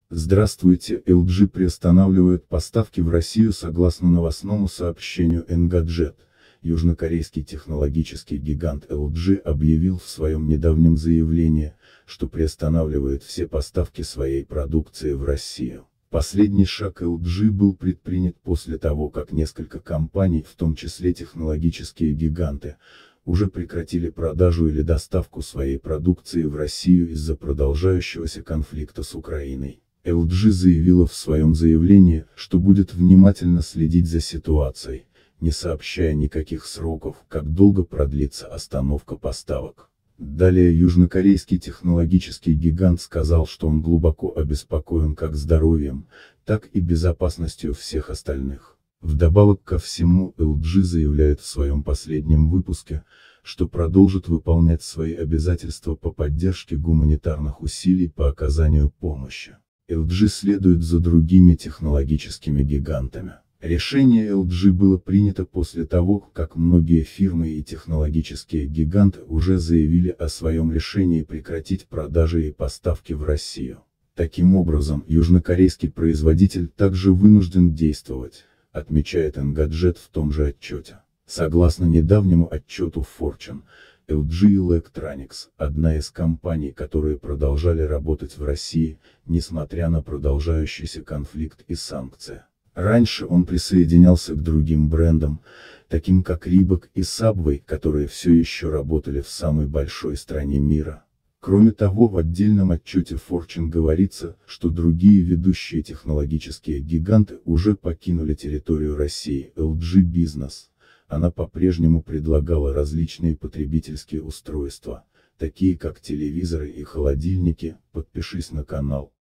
Здравствуйте, LG приостанавливает поставки в Россию. Согласно новостному сообщению Engadget, южнокорейский технологический гигант LG объявил в своем недавнем заявлении, что приостанавливает все поставки своей продукции в Россию. Последний шаг LG был предпринят после того, как несколько компаний, в том числе технологические гиганты, уже прекратили продажу или доставку своей продукции в Россию из-за продолжающегося конфликта с Украиной. LG заявила в своем заявлении, что будет внимательно следить за ситуацией, не сообщая никаких сроков, как долго продлится остановка поставок. Далее южнокорейский технологический гигант сказал, что он глубоко обеспокоен как здоровьем, так и безопасностью всех остальных. Вдобавок ко всему, LG заявляет в своем последнем выпуске, что продолжит выполнять свои обязательства по поддержке гуманитарных усилий по оказанию помощи. LG следует за другими технологическими гигантами. Решение LG было принято после того, как многие фирмы и технологические гиганты уже заявили о своем решении прекратить продажи и поставки в Россию. Таким образом, южнокорейский производитель также вынужден действовать, отмечает Engadget в том же отчете. Согласно недавнему отчету Fortune, LG Electronics – одна из компаний, которые продолжали работать в России, несмотря на продолжающийся конфликт и санкции. Раньше он присоединялся к другим брендам, таким как Reebok и Subway, которые все еще работали в самой большой стране мира. Кроме того, в отдельном отчете Fortune говорится, что другие ведущие технологические гиганты уже покинули территорию России. LG Business. Она по-прежнему предлагала различные потребительские устройства, такие как телевизоры и холодильники. Подпишись на канал.